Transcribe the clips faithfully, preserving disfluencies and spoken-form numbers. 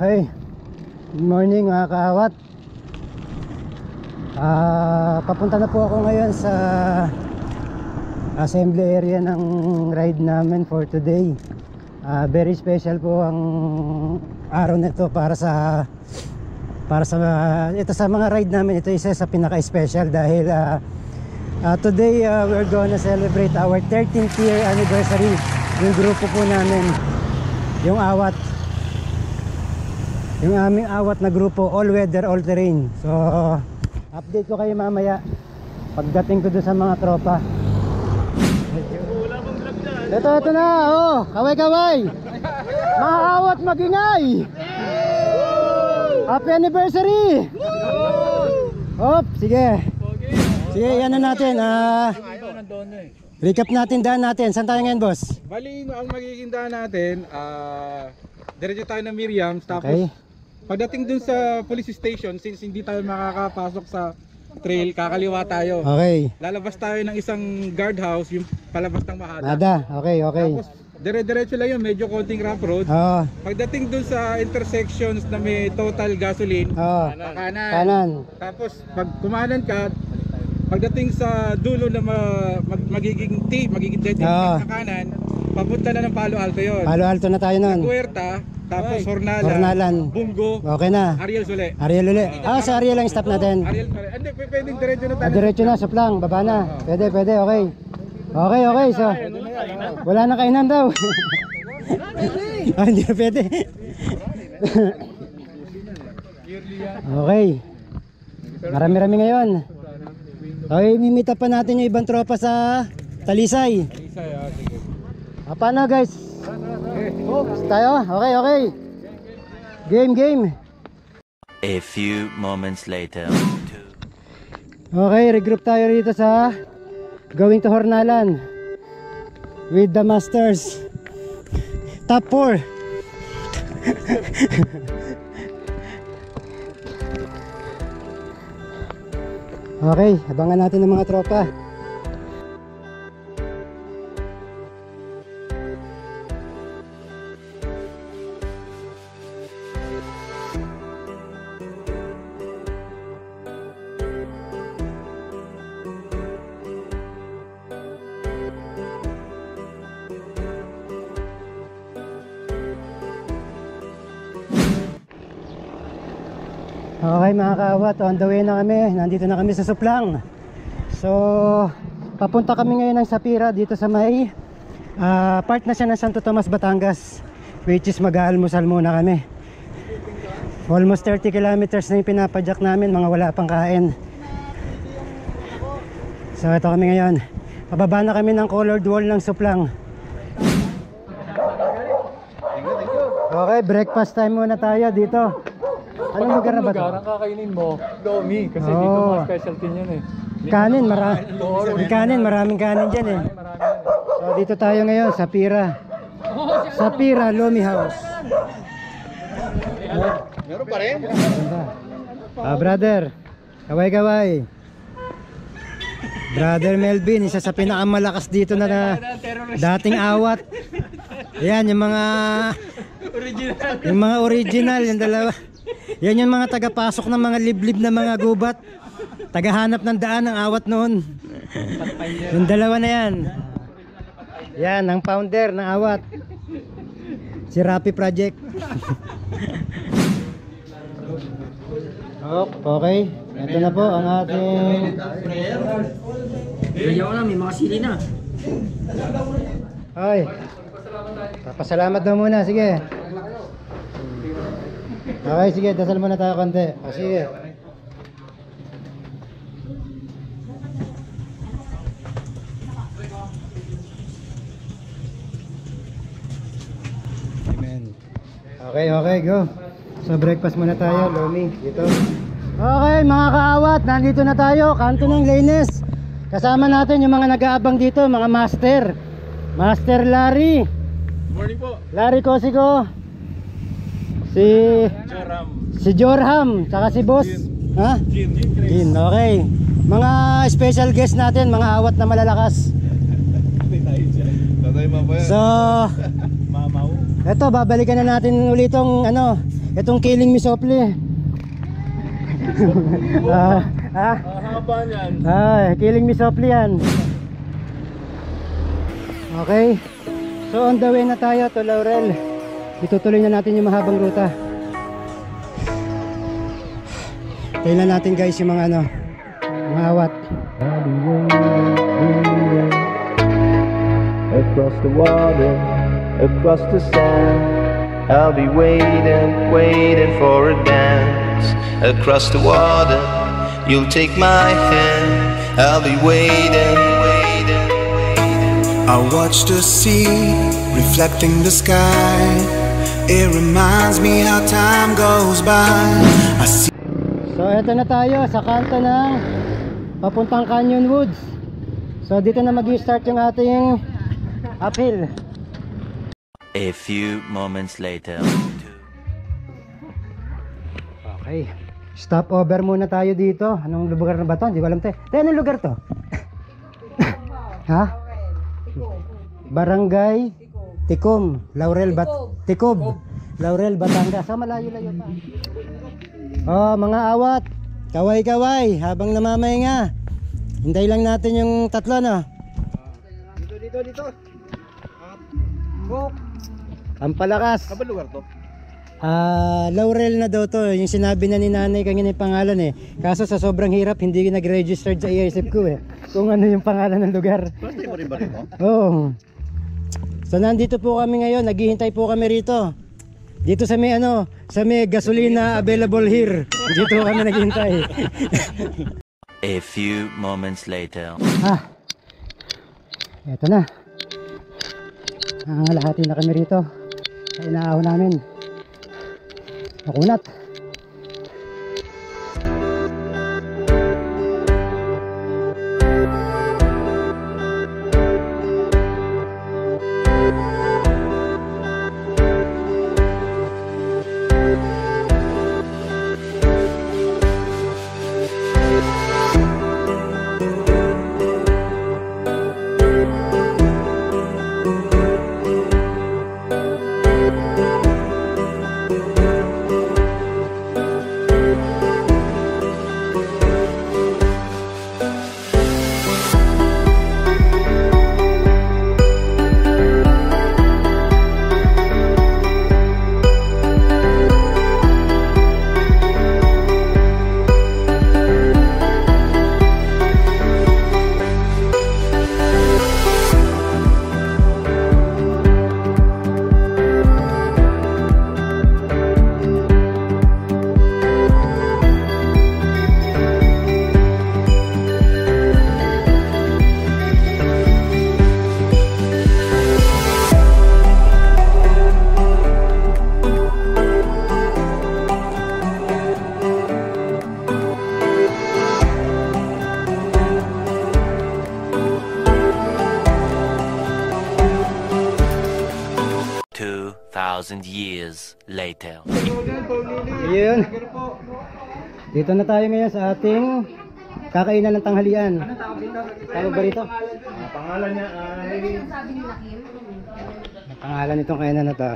Okay, good morning mga kaawat. uh, Papunta na po ako ngayon sa assembly area ng ride namin for today. uh, Very special po ang araw na ito para sa Para sa uh, ito sa mga ride namin. Ito isa sa pinaka-special dahil uh, uh, today uh, we're gonna celebrate our thirteenth year anniversary. Yung grupo po namin, yung awat, yung aming awat na grupo, all weather, all terrain. So update ko kayo mamaya pagdating ko doon sa mga tropa. Ito, ito na, oh, kaway kaway, mga awat magingay. Happy anniversary. Hop, sige. Sige, yan na natin. uh, Recap natin daan natin. Saan tayo ngayon, boss? Bali, ang magiging daan natin, uh, diretso tayo ng Miriam's. Tapos Okay. pagdating dun sa police station, since hindi tayo makakapasok sa trail, kakaliwa tayo. Okay. Lalabas tayo ng isang guardhouse, yung palabas ng Mahada. Nada, okay, okay. Tapos dire-diretso lang yun, medyo konting rough road. Oo. Pagdating dun sa intersections na may total gasoline, Oo. kanan. Kanan. Tapos pag kumanan ka, pagdating sa dulo na ma, mag, magiging T, magiging dead end Oo. sa kanan, papunta na ng Palo Alto yun. Palo Alto na tayo nun. Huerta, tapos Hornala, Hornalan. Bungo, Okay na. Ariel Sule. Ariel uli. Ah, sa Ariel lang stop natin. Ariel Sule. Hindi, p- pwedeng diretso na Ah, tayo. diretso na, suplang, baba na. Pwede, pwede, okay. Okay, okay, so wala na kainan daw. Ah, hindi na pwede. Okay. Marami-rami ngayon. Okay, mimita pa natin yung ibang tropa sa Talisay. Ah, paano guys? Tayo? Okay, okay. Game, game. A few moments later. Okay, regroup tayo rito sa going to Hornalan with the masters. Top four. Okay, abangan natin ng mga tropa. Okay mga kaawat, on the way na kami. Nandito na kami sa Suplang. So papunta kami ngayon ng Sapira, dito sa may uh, part na siya ng Santo Tomas, Batangas, which is mag-aalmusal muna kami. Almost thirty kilometers na yung pinapadyak namin, mga wala pang kain. So ito kami ngayon. Pababa na kami ng colored wall ng Suplang. Okay, breakfast time muna tayo dito. Anong lugar na ba ito? Lugar ang kakainin mo, Lomi, kasi Oo. dito mga specialty niyan eh. Kanin, marami. Yung kanin, maraming kanin dyan eh. So dito tayo ngayon sa Pira. Sa Pira Lomi House. Meron pa rin? Ah, brother, kaway-kaway. Brother Melvin, isa sa pinakamalakas dito na, na dating awat. Ayan, yung mga yung mga original, yung dalawa. Yan yung mga tagapasok ng mga liblib na mga gubat. Tagahanap ng daan ng awat noon. Yung dalawa na yan. Yan, ang founder ng awat. Si Rapi Project. Oh, okay. Ito na po ang ating... Ayaw na, may mga sili na. Ay. Papasalamat daw muna, sige. Okay, sige, dasal muna tayo konti. O, sige. Amen. Okay, okay, go. So breakfast muna tayo, Lomi, dito. Okay, mga kaawat, nandito na tayo, kanto ng Lanes. Kasama natin yung mga nag-aabang dito, mga master. Master Larry. Morning po. Larry Cosico. Si Joram. Si Jorham, saka si Boss. Ha? Gin. Gin, okay. Mga special guest natin, mga awat na malalakas. Tatay mo ba yan? So, Mamaw. eto, babalikan na natin ulit tong ano, Itong Killing Me Softly. Ah, ah. Haba niyan. Ah, Killing Me Softly yan. Okay. So on the way na tayo to Laurel. Itutuloy na natin yung mahabang ruta. Tingnan natin guys yung mga ano, mga awat. Across the water, across the sand, I'll be waiting, waiting for a dance. Across the water, you'll take my hand, I'll be waiting, waiting, waiting. I watch the sea reflecting the sky. It reminds me how time goes by. I see. So eto na tayo sa kanto ng papuntang Canyon Woods. So dito na mag-i-start yung ating uphill. A few moments later. Okay. Stop over muna tayo dito. Anong lugar na ba to? Hindi ko alam te. Te, anong lugar to? Ha? Barangay Tikom, Laurel Bat Tikob, Laurel Batangas. Sa malayo-layo pa. Oh, mga awat. Kaway-kaway habang namamahinga. Hintay lang natin yung tatlo na. Dito, dito, dito. Ang palakas. Saan lugar to? Ah, Laurel na daw to. Yung sinabi na ni nanay kanina yung pangalan eh. Kaso sa sobrang hirap hindi nag-register sa I S F ko eh. Kung ano yung pangalan ng lugar. First time mo rin ba rito? Oo. So nandito po kami ngayon. Naghihintay po kami rito. Dito sa may ano, sa may gasolina available here. Dito kami naghihintay. A few moments later. Ah. Eto na. Nangangalahati na kami rito. Sa inaaw namin. Makunat. Two thousand years later. Ayun. Dito na tayo ngayon sa ating kakainan ng tanghalian. Tawag ba rito? Pangalan niya ay... Ang pangalan nitong kainan na to.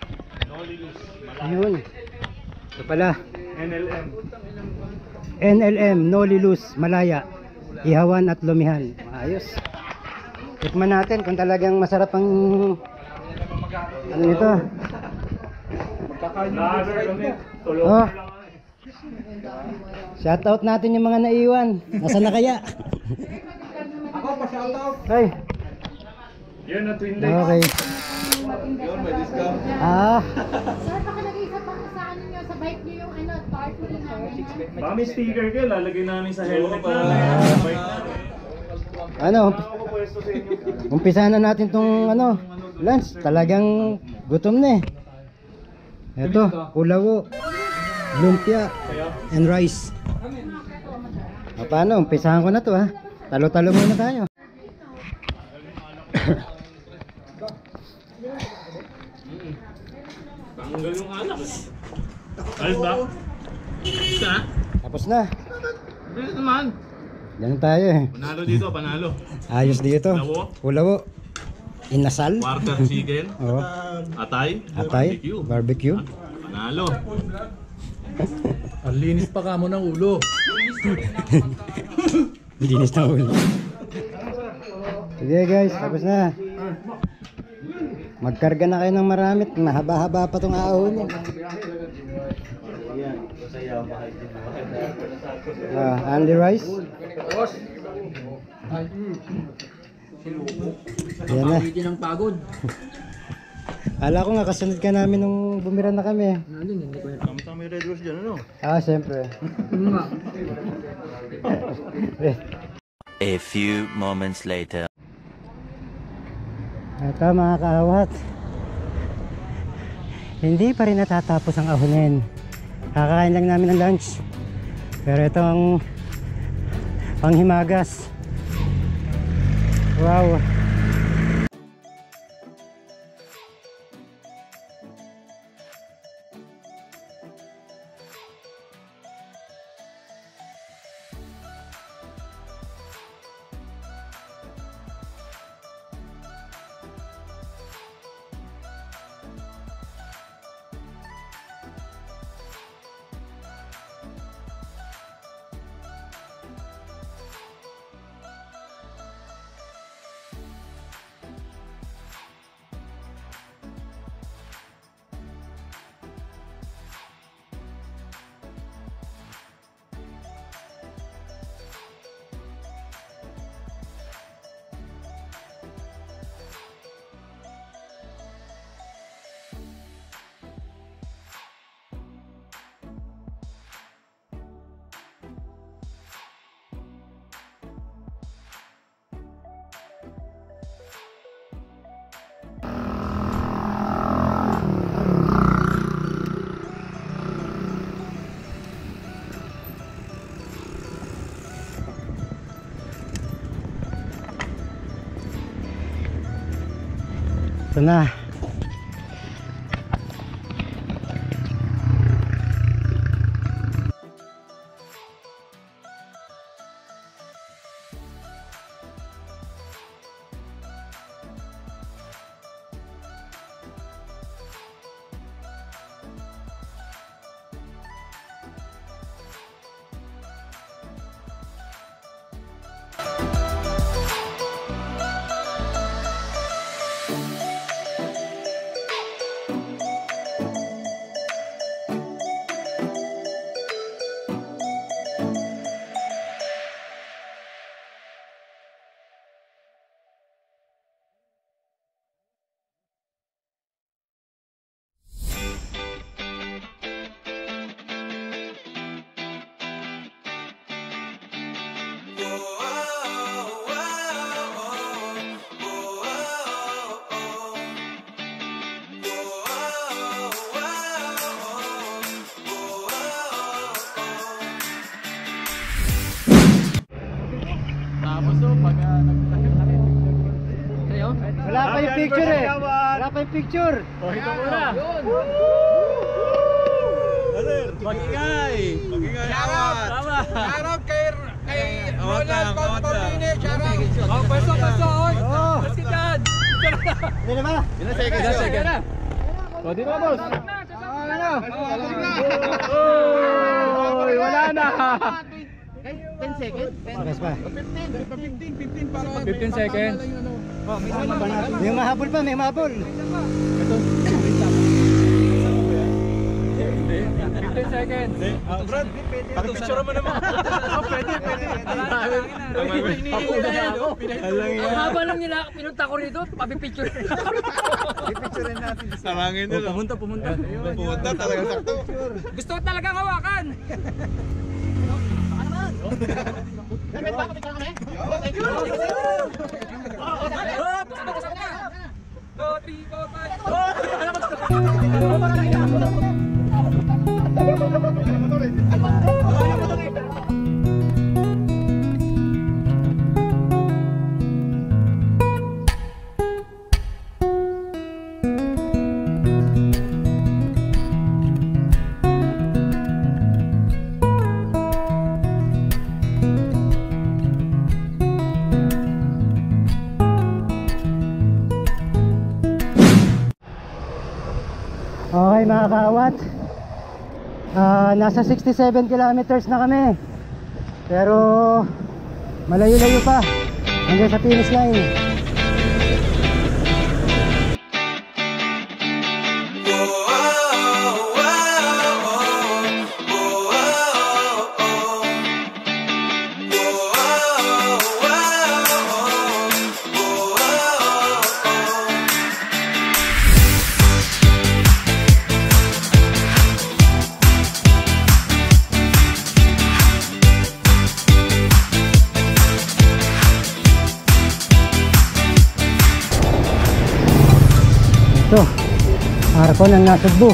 Ayun. Ito pala. N L M. N L M, Nolilus, Malaya. Ihawan at lumihan. Ayos. Tikman natin kung talagang masarap ang ano nito. Lager kami. Tulog Oh. lang kami. Shout out natin yung mga naiwan. Nasaan na kaya? Ako pa shout out. Ay. Yun na twin legs. Okay. Yun, may discount. Ah. Sir, pakilagay sa pang sa ano nyo, sa bike nyo yung ano, party namin. Baka may sticker kayo, lalagay namin sa helmet Oo, namin. para- Sa bike namin. Ano? Ako po pwesto sa inyo. Umpisa na natin tong ano, lunch. Talagang gutom na eh. Ito, kulawo, lumpia, and rice. O, paano? Umpisahan ko na to ha. Talo-talo muna tayo. Tanggal yung anak. Ayos ba? Isa? Tapos na. Bilis naman. Yan tayo eh. Panalo dito, panalo. Ayos dito. Kulawo? Kulawo. Inasal. Quarter chicken. Oh, Atay. atay. Barbecue. Barbecue. Panalo Panalo. Ang linis pa ka mo ng ulo. Linis na ulo. Sige guys, tapos na. Magkarga na kayo ng marami. Mahaba-haba pa itong ahon. Ah, only rice. Yan na. Hindi ng pagod. Ala ko nga kasunod ka namin nung bumira na kami. Kamusta may Red Rose dyan, ano? Ah, siyempre. A few moments later. Ito mga kaawat, hindi pa rin natatapos ang ahonin. Kakain lang namin ng lunch, pero ito ang panghimagas. Wow. Ito na. Wala pa yung picture eh. Wala pa yung picture. Oh, ito muna. Mag-ingay. Mag-ingay. Tama. Shoutout kay kay Roland Confortine. Shoutout. Oh, pwesto, pwesto. Oh. Let's get dyan. Hindi na ba? Ilan seconds? Ilan second? O, dito boss. Ano? Oy, wala na. ten seconds? Pakas pa. fifteen, fifteen para fifteen seconds. May mahabol pa, may mahabol. fifteen seconds. Ah, Brad, pakipicture mo naman. Oh, pwede, pwede. Ang haba lang nila, pinunta ko rito, pabipicture. Sarangin nila. Pumunta, pumunta. Pumunta talaga sakto. Gusto ko talagang hawakan. Go, three, four, five. Okay mga kaawat, Ah, nasa sixty-seven kilometers na kami. Pero malayo-layo pa hanggang sa finish line. Ito, arko ng Nasugbu.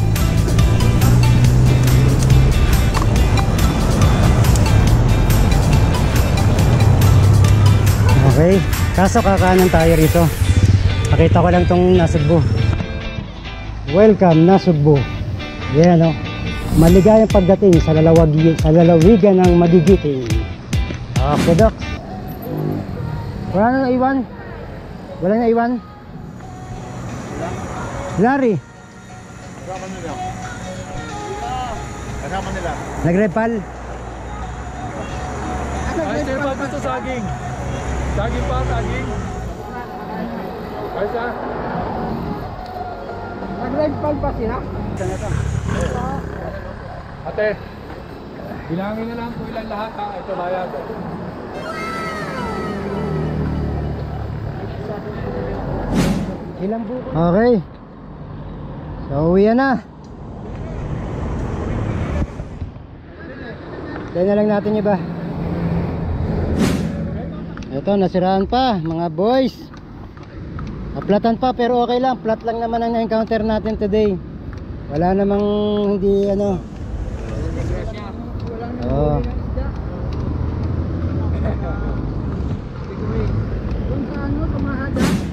Okay, kaso kakanan tayo rito. Pakita ko lang tong Nasugbu. Welcome Nasugbu. Yan o, maligayang pagdating sa lalawagi, sa lalawigan ng Magigiting. Okay, Doc. Wala na naiwan? Wala na naiwan? Larry. Kasama nila. Kasama nila. Nagrepal. Ay, sir, pa gusto saging. Saging pa, saging. Ay, siya. Nag-ragpal pa sila? Ate, bilangin na lang po ilan lahat ha. Ito bayad. Ilang buko? Okay. So, uwi na. Kaya na lang natin iba. Ito, nasiraan pa mga boys. Aplatan pa pero okay lang. Flat lang naman ang na-encounter natin today. Wala namang hindi ano. Oh. Kung sa ano, tumahada.